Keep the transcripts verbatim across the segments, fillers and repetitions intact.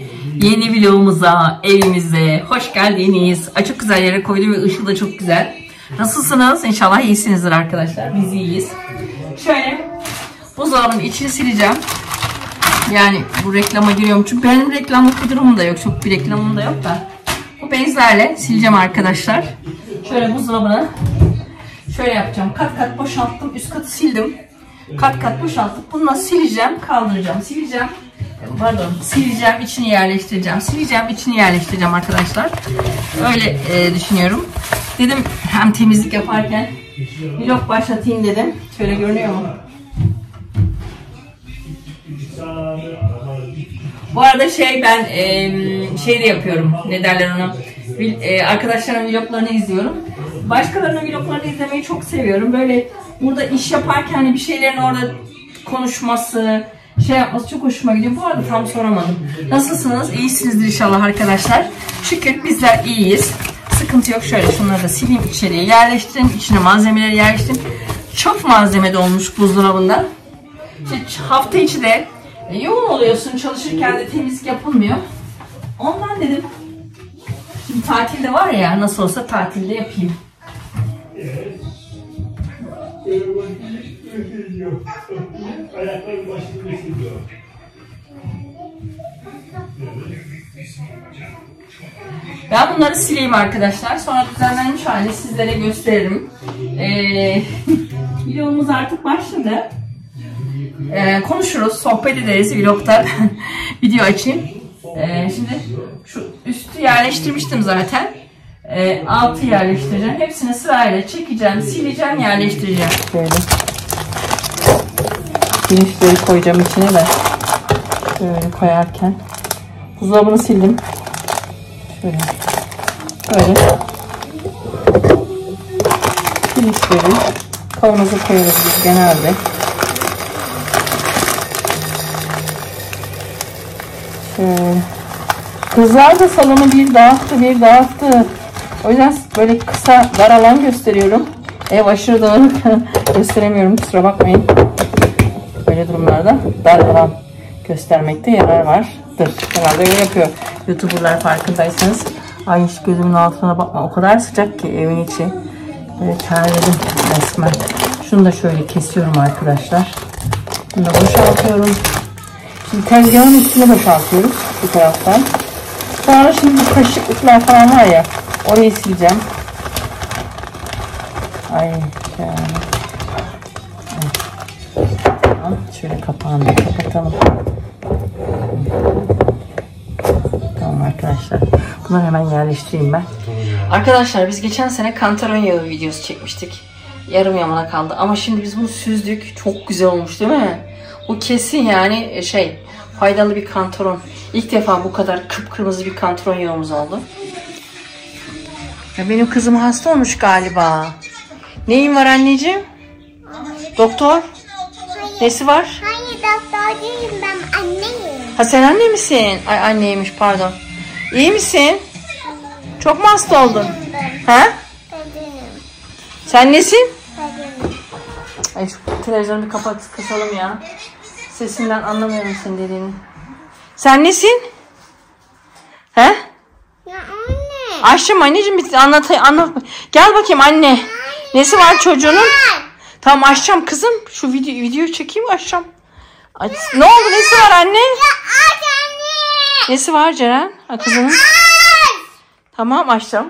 Yeni vlogumuza, evimize hoş geldiniz. Ay, çok güzel yere koydum ve ışığı da çok güzel. Nasılsınız? İnşallah iyisinizdir arkadaşlar. Biz iyiyiz. Şöyle buzdolabının içini sileceğim. Yani bu reklama giriyorum. Çünkü benim reklamlık bir durumum da yok. Çok bir reklamım da yok da. Bu bezlerle sileceğim arkadaşlar. Şöyle buzdolabını şöyle yapacağım. Kat kat boşalttım. Üst katı sildim. Kat kat boşaltıp bununla sileceğim. Kaldıracağım. Sileceğim. Pardon. Sileceğim. İçini yerleştireceğim. Sileceğim. İçini yerleştireceğim arkadaşlar. Öyle e, düşünüyorum. Dedim hem temizlik yaparken vlog başlatayım dedim. Şöyle görünüyor mu? Bu arada şey ben e, şey de yapıyorum. Ne derler ona? E, arkadaşlarımın vloglarını izliyorum. Başkalarının vloglarını izlemeyi çok seviyorum. Böyle burada iş yaparken hani bir şeylerin orada konuşması, şey yapması çok hoşuma gidiyor. Bu arada tam soramadım. Nasılsınız? İyisinizdir inşallah arkadaşlar. Şükür bizler iyiyiz. Sıkıntı yok. Şöyle şunları da sileyim, içeriye yerleştireyim. İçine malzemeleri yerleştireyim. Çok malzeme dolmuş buzdolabında. İşte hafta içi de yoğun oluyorsun. Çalışırken de temizlik yapılmıyor. Ondan dedim. Şimdi tatilde var ya, nasıl olsa tatilde yapayım. Ben bunları sileyim arkadaşlar. Sonra düzenlenmiş halini sizlere gösteririm. Ee, videomuz artık başladı. Ee, konuşuruz, sohbet ederiz vlogda. Video açayım. Ee, şimdi şu üstü yerleştirmiştim zaten. Ee, altı yerleştireceğim. Hepsini sırayla çekeceğim, sileceğim, yerleştireceğim. Böyle. Pirinçleri koyacağım içine de. Böyle koyarken. Buzdolabını sildim. Şöyle. Böyle. Pirinçleri kavanoza koyuyoruz biz genelde. Şöyle. Kızlar da salonu bir dağıttı, bir dağıttı. O yüzden böyle kısa, dar alan gösteriyorum. Ev aşırı dağınık gösteremiyorum, kusura bakmayın. Böyle durumlarda dar alan göstermekte yarar vardır. Herhalde öyle yapıyor YouTuber'lar, farkındaysanız. Ay, hiç gözümün altına bakma. O kadar sıcak ki evin içi. Böyle terledim resmen. Şunu da şöyle kesiyorum arkadaşlar. Bunu da boşaltıyorum. Şimdi tezgahın üstüne boşaltıyoruz bu taraftan. Sonra şimdi bu kaşıklıklar falan var ya, orayı sileceğim. Ay şöyle. Tamam, şöyle kapağını da kapatalım. Tamam arkadaşlar. Bunları hemen yerleştireyim ben. Arkadaşlar biz geçen sene kantaron yağı videosu çekmiştik. Yarım yamana kaldı ama şimdi biz bunu süzdük. Çok güzel olmuş değil mi? Bu kesin yani şey, faydalı bir kantaron. İlk defa bu kadar kıpkırmızı bir kantaron yağımız oldu. Ya benim kızım hasta olmuş galiba. Neyin var anneciğim? Doktor? Hayır. Nesi var? Hayır, doktor değilim, ben anneyim. Ha, sen anne misin? Ay, anneymiş, pardon. İyi misin? Çok mu hasta oldun? Ha? Bedenim. Sen nesin? Bedenim. Ay, şu televizyonu bir kapat, kısalım ya. Sesinden anlamıyorum senin dediğini. Sen nesin? He? Ya anne. Ayşem anneciğim, bir anlat, anlat. Gel bakayım anne. Anne. Nesi var çocuğunun? Anne. Tamam açacağım kızım. Şu video videoyu çekeyim, açacağım. Aç. Ne oldu? Nesi var anne? Ya anne. Nesi var Ceren? Ha, kızının. Tamam, açacağım.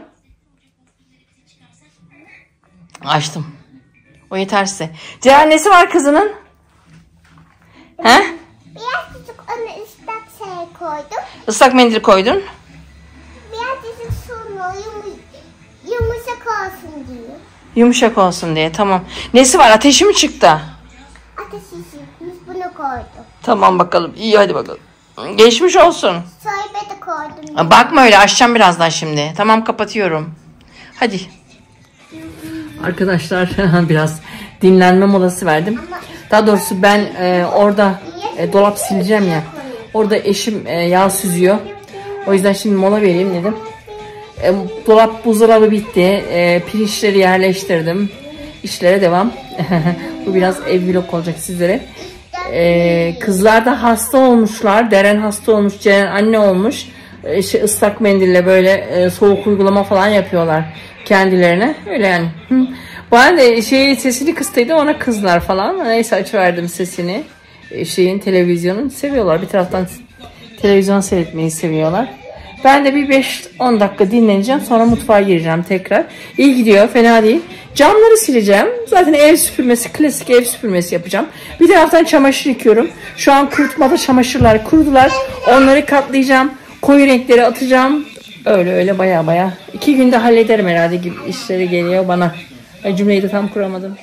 Açtım. O yeter size. Ceren, nesi var kızının? He? Biraz küçük onu ıslak şey koydum. Islak mendil koydun. Biraz küçük sonra yum, yumuşak olsun diye. Yumuşak olsun diye, tamam. Nesi var? Ateşi mi çıktı? Ateşi çıkmış, bunu koydum. Tamam bakalım. İyi, hadi bakalım. Geçmiş olsun. Soybe de koydum. Bakma öyle, açacağım birazdan şimdi. Tamam, kapatıyorum. Hadi. Arkadaşlar biraz dinlenme molası verdim. Daha doğrusu ben e, orada e, dolap sileceğim ya. Orada eşim e, yağ süzüyor. O yüzden şimdi mola vereyim dedim. E, dolap, buzdolabı bitti. E, pirinçleri yerleştirdim. İşlere devam. Bu biraz ev vlog olacak sizlere. Ee, kızlar da hasta olmuşlar. Deren hasta olmuş, Ceren anne olmuş. Ee, şey, ıslak mendille böyle e, soğuk uygulama falan yapıyorlar kendilerine. Öyle yani. Hı. Bana da şey, sesini kıstıydı, ona kızlar falan. Neyse açıverdim sesini. Ee, şeyin, televizyonun seviyorlar. Bir taraftan televizyon seyretmeyi seviyorlar. Ben de bir beş on dakika dinleneceğim. Sonra mutfağa gireceğim tekrar. İyi gidiyor. Fena değil. Camları sileceğim. Zaten ev süpürmesi, klasik ev süpürmesi yapacağım. Bir taraftan çamaşır yıkıyorum. Şu an kurutmada çamaşırlar kurudular. Onları katlayacağım. Koyu renkleri atacağım. Öyle öyle baya baya. İki günde hallederim herhalde gibi işleri geliyor bana. Ay, cümleyi de tam kuramadım.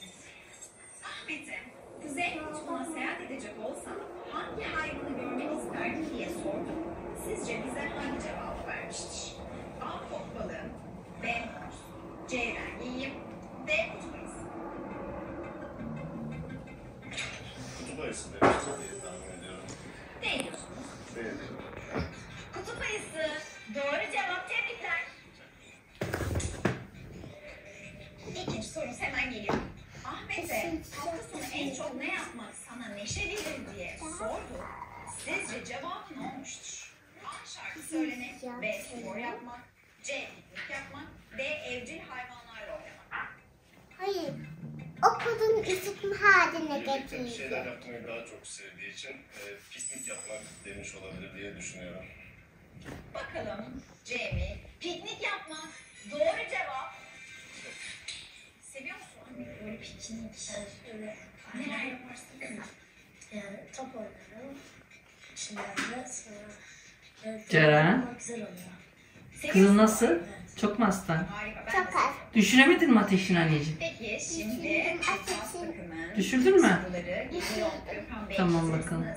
Kutup ayısı. Doğru cevap, tebrikler. İkinci sorumuz hemen geliyor. Ahmet'e hafta sonu en çok ne yapmak sana neşe verir diye sordu. Sizce cevap ne olmuştur? A. Şarkı söylemek, B. Spor yapmak, C. Piknik yapmak, D. Evcil hayvanlarla oynamak. Hayır. Okulun isim haline getirdi. Şeyler yapmayı daha çok sevdiği için e, piknik yapmak demiş olabilir diye düşünüyorum. Bakalım C mi? Piknik yapmak. Doğru cevap. Seviyor musun böyle piknik? Evet. Neler yaparsın? Yani top oynarım. Çimlerde sonra... Ceren, Güzel oluyor. kızın nasıl? Çok mu hasta? Harika. Ben Çok de- az. Düşüremedin mi ateşini anneciğim? Peki şimdi Düşürdüm, Çapraz ateşim. takımın Düşürdün mü? soruları geliyor. Gökhan Bey, Tamam, hazırsınız. bakalım.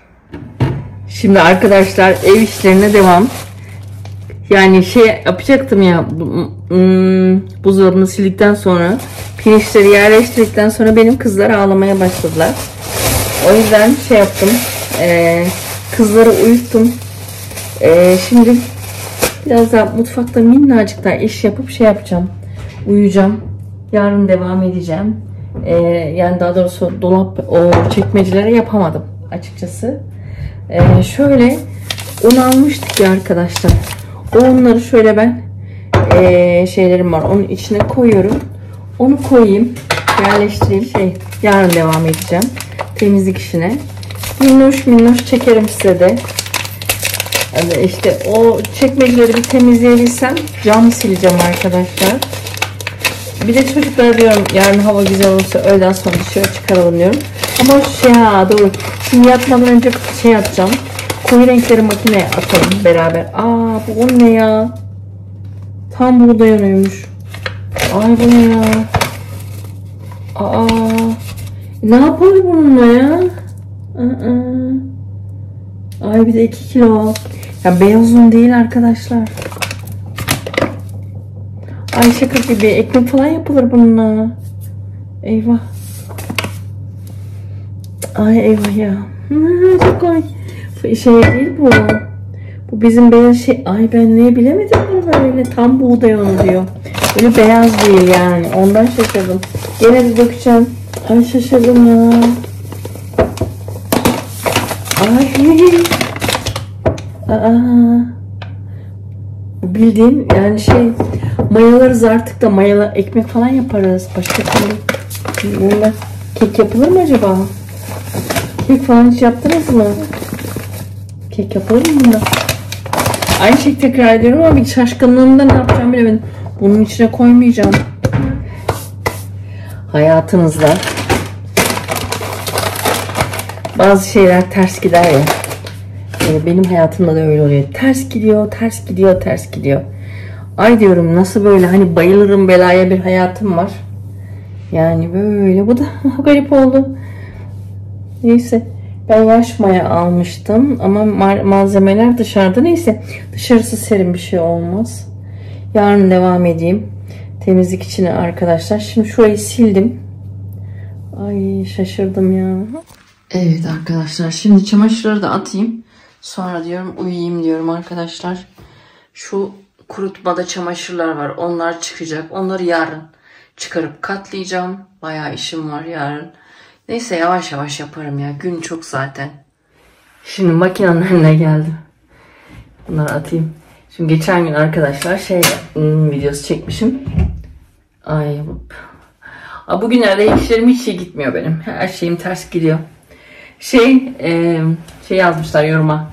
Şimdi arkadaşlar ev işlerine devam. Yani şey yapacaktım ya, hmm, buzdolabını sildikten sonra, pirinçleri yerleştirdikten sonra benim kızlar ağlamaya başladılar. O yüzden şey yaptım, e, kızları uyuttum. E, şimdi biraz daha mutfakta minnacık daha iş yapıp şey yapacağım, uyuyacağım. Yarın devam edeceğim. E, yani daha doğrusu dolap, o çekmecelere yapamadım açıkçası. E, şöyle un almıştık ya arkadaşlar. Onları şöyle ben e, şeylerim var. Onun içine koyuyorum. Onu koyayım. Yerleştireyim. Şey, yarın devam edeceğim. Temizlik işine. Minnoş minnoş çekerim size de. Yani işte o çekmeceleri bir temizleyebilsem cam sileceğim arkadaşlar. Bir de çocuklara diyorum yarın hava güzel olursa öğleden sonra dışarı çıkaralım diyorum. Ama şey, ha doğru. Şimdi yatmadan önce şey yapacağım. Koyu renkleri makineye atalım beraber. Aa, bu o ne ya? Tam buğday unuymuş. Ay, bu ne ya? Aa, ne yapar bununla ya? Aa. Ay, bir de iki kilo. Ya beyaz un değil arkadaşlar. Ay, şaka gibi. Ekmek falan yapılır bununla. Eyvah. Ay eyvah ya. Hmm, çok kolay. Şey değil bu. Bu bizim beyaz şey. Ay, ben niye bilemedim bunu böyle. Tam buğday unu diyor. Böyle beyaz değil yani. Ondan şaşırdım. Gene bir dökeceğim. Ay, şaşırdım ya. Ay. Aa. Bildiğin yani şey, mayalarız artık da mayalı ekmek falan yaparız. Başka türlü. Bunlar kek yapılır mı acaba? Kek falan hiç yaptınız mı? Kek yapalım mı bunda? Aynı şey tekrar ediyorum ama bir şaşkınlığımda ne yapacağım bilemedim. Bunun içine koymayacağım. Hayatınızda bazı şeyler ters gider ya. Yani benim hayatımda da öyle oluyor. Ters gidiyor, ters gidiyor, ters gidiyor. Ay diyorum, nasıl böyle, hani bayılırım belaya bir hayatım var. Yani böyle, bu da garip oldu. Neyse. Ben yaş maya almıştım ama malzemeler dışarıda. Neyse, dışarısı serin, bir şey olmaz. Yarın devam edeyim temizlik için arkadaşlar. Şimdi şurayı sildim. Ay, şaşırdım ya. Evet arkadaşlar, şimdi çamaşırları da atayım. Sonra diyorum uyuyayım diyorum arkadaşlar. Şu kurutmada çamaşırlar var, onlar çıkacak. Onları yarın çıkarıp katlayacağım. Bayağı işim var yarın. Neyse yavaş yavaş yaparım ya. Gün çok zaten. Şimdi makinenin önüne geldim. Bunları atayım. Şimdi geçen gün arkadaşlar şey hmm, videosu çekmişim. Ay bugünlerde işlerim hiç iyi gitmiyor benim. Her şeyim ters gidiyor. Şey e, şey yazmışlar yoruma.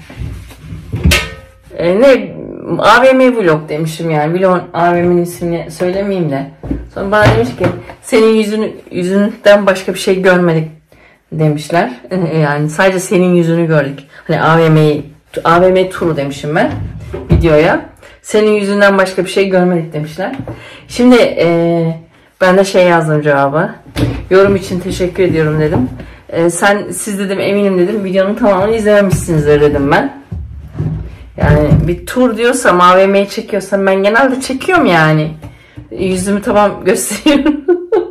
E, ne A V M vlog demişim yani. Vlog A V M'nin ismini söylemeyeyim de. Sonra bana demiş ki senin yüzünü yüzünden başka bir şey görmedik demişler. Yani sadece senin yüzünü gördük. Hani A V M'yi A V M turu demişim ben videoya. Senin yüzünden başka bir şey görmedik demişler. Şimdi e, ben de şey yazdım cevabı. Yorum için teşekkür ediyorum dedim. E, sen siz dedim eminim dedim videonun tamamını izlememişsinizdir dedim ben. Yani bir tur diyorsam A V M'yi çekiyorsam ben genelde çekiyorum yani. Yüzümü tamam gösteriyorum.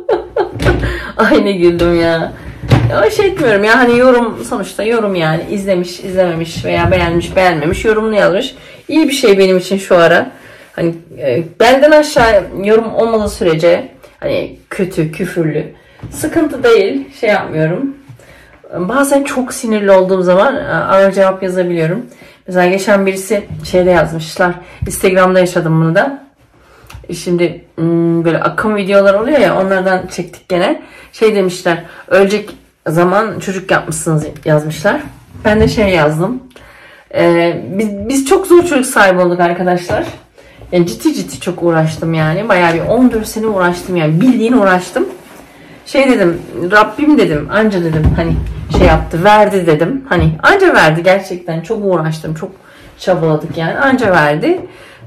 Ay ne güldüm ya. Ya şey etmiyorum ya hani yorum sonuçta yorum yani izlemiş izlememiş veya beğenmiş beğenmemiş yorumunu yazmış. İyi bir şey benim için şu ara. Hani e, benden aşağı yorum olmadığı sürece hani kötü küfürlü sıkıntı değil şey yapmıyorum. Bazen çok sinirli olduğum zaman ara cevap yazabiliyorum. Mesela geçen birisi şeyde yazmışlar. Instagram'da yaşadım bunu da. Şimdi böyle akım videolar oluyor ya onlardan çektik gene. Şey demişler ölecek zaman çocuk yapmışsınız yazmışlar. Ben de şey yazdım. Ee, biz, biz çok zor çocuk sahibi olduk arkadaşlar. Yani ciddi ciddi çok uğraştım yani. Bayağı bir on dört sene uğraştım yani. Bildiğin uğraştım. Şey dedim Rabbim dedim anca dedim hani şey yaptı verdi dedim. Hani anca verdi gerçekten çok uğraştım. Çok çabaladık yani anca verdi.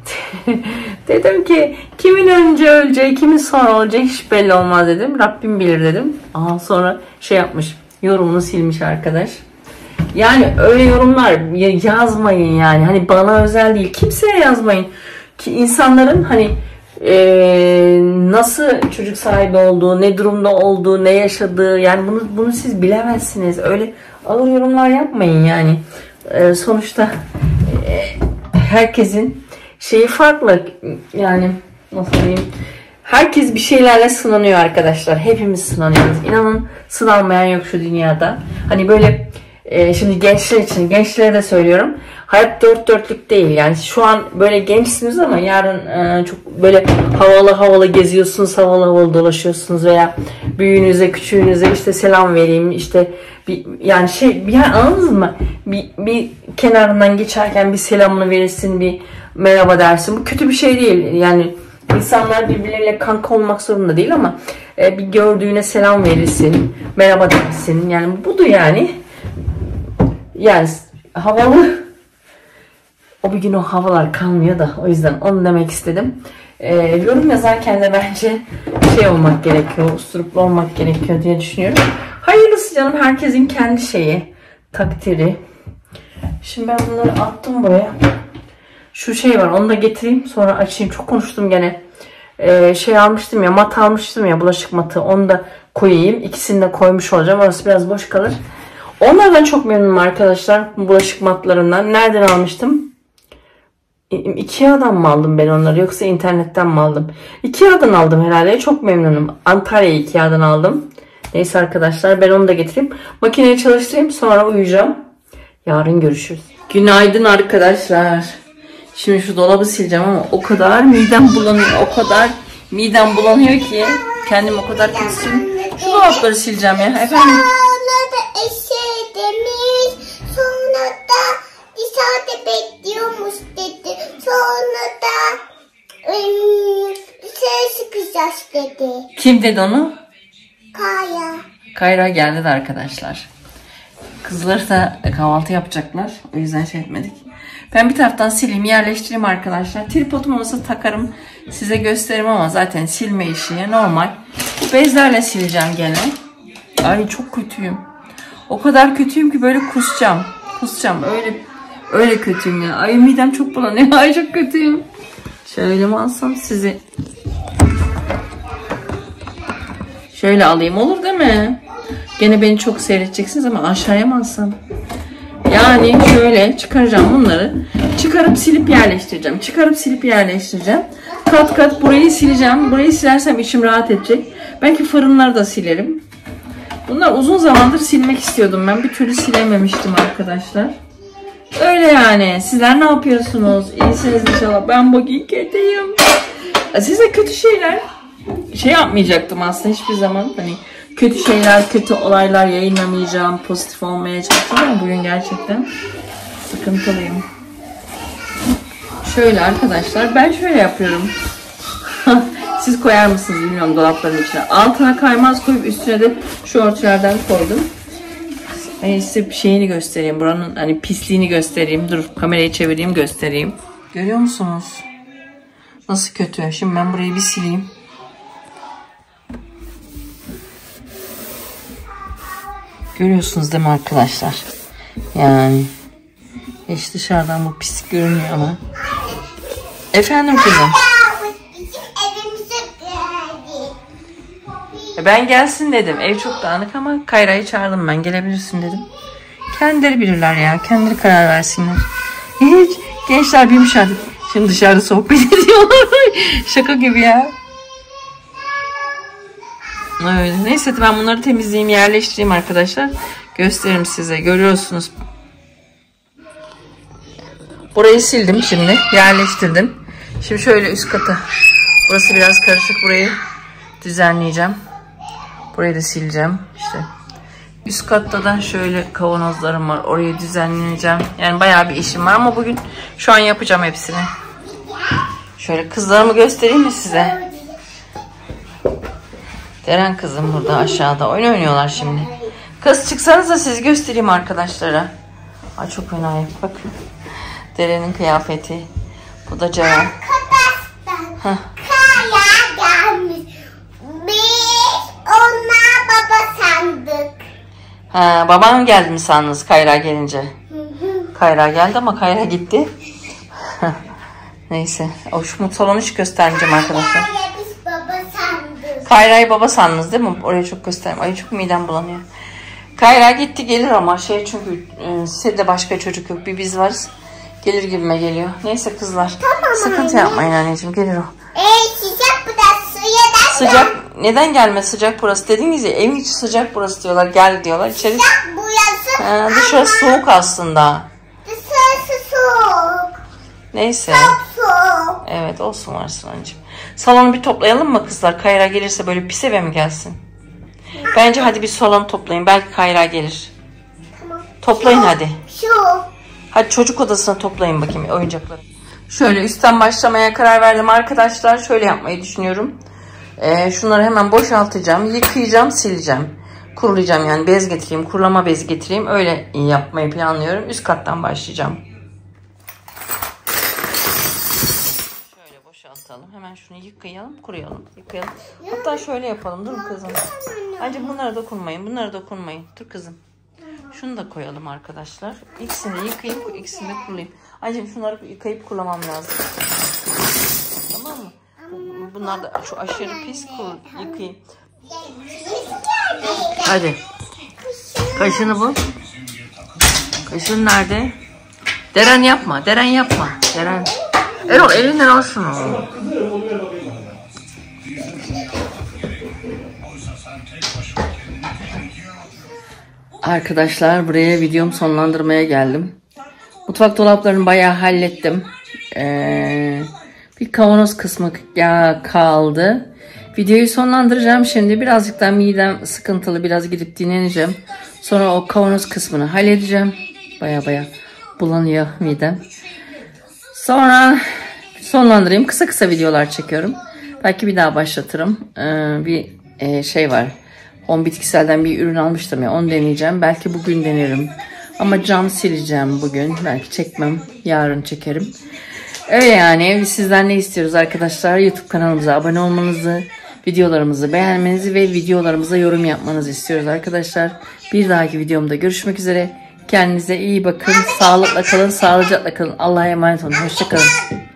Dedim ki kimin önce öleceği kimin sonra olacağı hiç belli olmaz dedim. Rabbim bilir dedim. Aha sonra şey yapmış yorumunu silmiş arkadaş. Yani öyle yorumlar yazmayın yani. Hani bana özel değil. Kimseye yazmayın. Ki insanların hani ee, nasıl çocuk sahibi olduğu, ne durumda olduğu, ne yaşadığı yani bunu bunu siz bilemezsiniz. Öyle ağır yorumlar yapmayın yani. Ee, sonuçta e, herkesin şeyi farklı yani nasıl diyeyim. Herkes bir şeylerle sınanıyor arkadaşlar. Hepimiz sınanıyoruz. İnanın sınanmayan yok şu dünyada. Hani böyle e, şimdi gençler için gençlere de söylüyorum. Hayat dört dörtlük değil. Yani şu an böyle gençsiniz ama yarın e, çok böyle havalı havalı geziyorsunuz, havalı havalı dolaşıyorsunuz veya büyüğünüze, küçüğünüze işte selam vereyim işte bir, yani şey bir yani anladınız mı? Bir, bir kenarından geçerken bir selamını verirsin, bir merhaba dersin. Bu kötü bir şey değil. Yani insanlar birbirleriyle kanka olmak zorunda değil ama e, bir gördüğüne selam verirsin, merhaba dersin. Yani budur yani. Yani havalı. O bir gün o havalar kalmıyor da o yüzden onu demek istedim. E, yorum yazarken de bence şey olmak gerekiyor, usturuplu olmak gerekiyor diye düşünüyorum. Hayırlısı canım herkesin kendi şeyi, takdiri. Şimdi ben bunları attım buraya. Şu şey var onu da getireyim sonra açayım. Çok konuştum gene. Ee, şey almıştım ya mat almıştım ya bulaşık matı onu da koyayım. İkisini de koymuş olacağım. Orası biraz boş kalır. Onlardan çok memnunum arkadaşlar. Bulaşık matlarından. Nereden almıştım? Ikea'dan mı aldım ben onları yoksa internetten mi aldım? Ikea'dan aldım herhalde. Çok memnunum. Antalya Ikea'dan aldım. Neyse arkadaşlar ben onu da getireyim. Makineyi çalıştırayım sonra uyuyacağım. Yarın görüşürüz. Günaydın arkadaşlar. Şimdi şu dolabı sileceğim ama o kadar midem bulanıyor, o kadar midem bulanıyor ki kendim o kadar kötüyüm. Şu dolapları sileceğim ya efendim. Sonra da eşe demiş, sonra da dışarıda bekliyormuş dedi. Sonra da ıı, dışarı çıkacağız dedi. Kim dedi onu? Kaya. Kayra geldi de arkadaşlar. Kızlar da kahvaltı yapacaklar. O yüzden şey etmedik. Ben bir taraftan sileyim, yerleştireyim arkadaşlar. Tripodum olsa takarım, size gösteririm ama zaten silme işi normal. Bezlerle sileceğim gene. Ay çok kötüyüm. O kadar kötüyüm ki böyle kusacağım. Kusacağım. Öyle öyle kötüyüm ya. Ay midem çok bulanıyor. Ay çok kötüyüm. Şöyle mi alsam sizi? Şöyle alayım olur değil mi? Gene beni çok seyredeceksiniz ama aşağıya mı alsam? Yani şöyle çıkaracağım bunları. Çıkarıp silip yerleştireceğim. Çıkarıp silip yerleştireceğim. Kat kat burayı sileceğim. Burayı silersem içim rahat edecek. Belki fırınları da silerim. Bunlar uzun zamandır silmek istiyordum ben. Bir türlü silememiştim arkadaşlar. Öyle yani. Sizler ne yapıyorsunuz? İyisiniz inşallah. Ben bugün kötüyüm. Size kötü şeyler şey yapmayacaktım aslında hiçbir zaman. Hani kötü şeyler, kötü olaylar yayınlamayacağım. Pozitif olmaya çalışacağım ama bugün gerçekten sıkıntılıyım. Şöyle arkadaşlar. Ben şöyle yapıyorum. Siz koyar mısınız bilmiyorum dolapların içine. Altına kaymaz koyup üstüne de şu örtülerden koydum. Ben size bir şeyini göstereyim. Buranın hani pisliğini göstereyim. Dur kamerayı çevireyim göstereyim. Görüyor musunuz? Nasıl kötü. Şimdi ben burayı bir sileyim. Görüyorsunuz değil mi arkadaşlar? Yani hiç dışarıdan bu pislik görünüyor ama. Efendim kızım. Ben gelsin dedim. Ev çok dağınık ama Kayra'yı çağırdım ben. Gelebilirsin dedim. Kendileri bilirler ya. Kendileri karar versinler. Hiç. Gençler bilmiş artık. Şimdi dışarıda sohbet ediyorlar. Şaka gibi ya. Öyle. Neyse ben bunları temizleyeyim, yerleştireyim arkadaşlar. Gösteririm size. Görüyorsunuz. Burayı sildim şimdi. Yerleştirdim. Şimdi şöyle üst kata. Burası biraz karışık. Burayı düzenleyeceğim. Burayı da sileceğim. İşte üst katta da şöyle kavanozlarım var. Orayı düzenleyeceğim. Yani bayağı bir işim var ama bugün şu an yapacağım hepsini. Şöyle kızlarımı göstereyim mi size? Deren kızım burada aşağıda oyun oynuyorlar şimdi. Kız çıksanız da siz göstereyim arkadaşlara. Ay çok fenayım. Bakın. Deren'in kıyafeti. Bu da Ceren. Arkadaşlar Kaya gelmiş. Biz onlar baba sandık. Ha, babam geldi mi sandınız Kayra gelince? Hı hı. Kayra geldi ama Kayra gitti. Neyse. O şu salonu hiç göstermeyeceğim arkadaşlar. Kaya biz baba sandık. Kayra'yı baba sandınız değil mi? Orayı çok göstereyim. Ay çok midem bulanıyor. Kayra gitti gelir ama şey çünkü e, sede başka çocuk yok. Bir biz varız. Gelir gibime geliyor. Neyse kızlar. Tamam, sıkıntı anne. yapmayın anneciğim. Gelir o. Ey sıcak burası suya da. Sıcak. Neden gelmez sıcak burası? Dediğiniz ya evin içi sıcak burası diyorlar. Gel diyorlar. İçeri. Sıcak burası. Ha, dışarısı soğuk aslında. Dışarısı soğuk. Neyse. Çok soğuk. Evet olsun varsın anneciğim. Salonu bir toplayalım mı kızlar? Kayra gelirse böyle pis eve mi gelsin? Bence hadi bir salonu toplayın. Belki Kayra gelir. Tamam. Toplayın hadi. Şu. Hadi çocuk odasına toplayın bakayım oyuncakları. Şöyle üstten başlamaya karar verdim arkadaşlar. Şöyle yapmayı düşünüyorum. Ee, şunları hemen boşaltacağım. Yıkayacağım, sileceğim. Kurulayacağım yani bez getireyim. Kurulama bez getireyim. Öyle yapmayı planlıyorum. Üst kattan başlayacağım. Şöyle boşaltalım. Hemen şunu yıkayalım, kuruyalım. Yıkayalım. Hatta şöyle yapalım. Dur kızım. Ancak bunlara dokunmayın. Bunlara dokunmayın. Dur kızım. Şunu da koyalım arkadaşlar. İkisini de yıkayıp ikisini de kurulayım. Ancak şunları yıkayıp kurulamam lazım. Tamam mı? Bunlar da şu aşırı pis, kur, yıkayayım. Hadi. Kaşını bul. Kaşın nerede? Deren yapma. Deren yapma. Deren. Erol elinden alsın o. Arkadaşlar buraya videomu sonlandırmaya geldim. Mutfak dolaplarını bayağı hallettim. Ee, bir kavanoz kısmı ya kaldı. Videoyu sonlandıracağım şimdi. Birazcık daha midem sıkıntılı. Biraz gidip dinleneceğim. Sonra o kavanoz kısmını halledeceğim. Baya baya bulanıyor midem. Sonra sonlandırayım. Kısa kısa videolar çekiyorum. Belki bir daha başlatırım. Ee, bir e, şey var. Home Bitkisel'den bir ürün almıştım ya. Onu deneyeceğim. Belki bugün denerim. Ama cam sileceğim bugün. Belki çekmem. Yarın çekerim. Öyle yani. Biz sizden ne istiyoruz arkadaşlar? YouTube kanalımıza abone olmanızı, videolarımızı beğenmenizi ve videolarımıza yorum yapmanızı istiyoruz arkadaşlar. Bir dahaki videomda görüşmek üzere. Kendinize iyi bakın. Sağlıkla kalın. Sağlıcakla kalın. Allah'a emanet olun. Hoşça kalın.